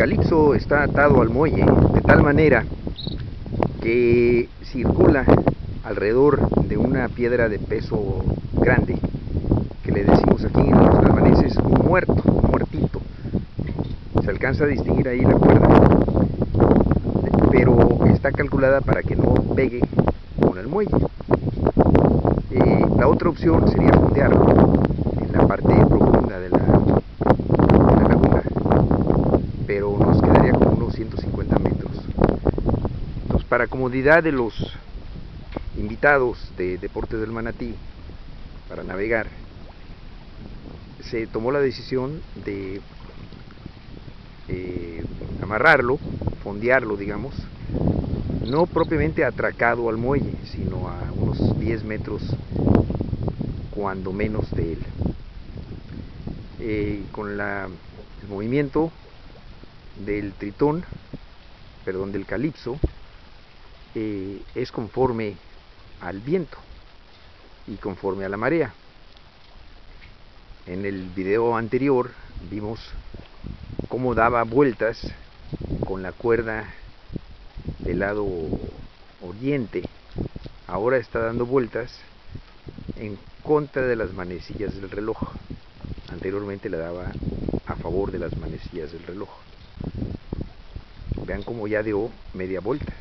calipso está atado al muelle de tal manera que circula alrededor de una piedra de peso grande, que le decimos aquí en los albaneses un muertito. Se alcanza a distinguir ahí la cuerda, pero está calculada para que no pegue con el muelle. La otra opción sería fondearlo en la parte profunda de la laguna, pero nos quedaría como unos 150 metros. Entonces, para comodidad de los invitados de Deportes del Manatí para navegar, se tomó la decisión de amarrarlo, fondearlo, digamos, no propiamente atracado al muelle, sino a unos 10 metros cuando menos de él. Con el movimiento del tritón, perdón, del calipso, es conforme al viento y conforme a la marea. En el video anterior vimos cómo daba vueltas con la cuerda del lado oriente. Ahora está dando vueltas en contra de las manecillas del reloj. Anteriormente le daba a favor de las manecillas del reloj. Vean cómo ya dio media vuelta.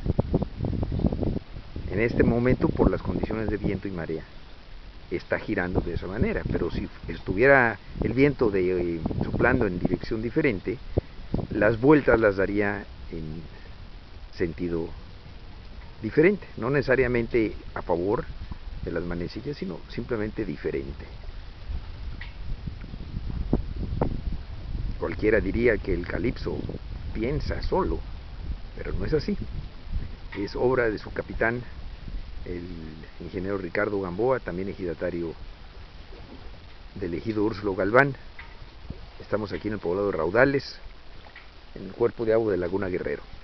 En este momento, por las condiciones de viento y marea, está girando de esa manera, pero si estuviera el viento soplando en dirección diferente, las vueltas las daría en sentido diferente, no necesariamente a favor de las manecillas, sino simplemente diferente. Cualquiera diría que el calipso piensa solo, pero no es así. Es obra de su capitán, el ingeniero Ricardo Gamboa, también ejidatario del ejido Úrsulo Galván. Estamos aquí en el poblado de Raudales, en el cuerpo de agua de Laguna Guerrero.